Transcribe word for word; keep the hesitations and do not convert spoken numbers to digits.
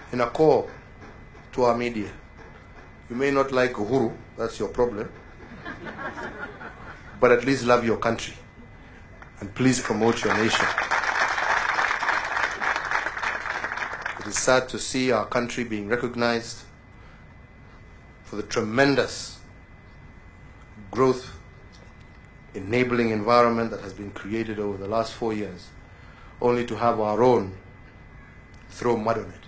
in a call to our media. You may not like Uhuru, that's your problem, but at least love your country and please promote your nation. It is sad to see our country being recognized for the tremendous growth enabling environment that has been created over the last four years, only to have our own throw mud on it.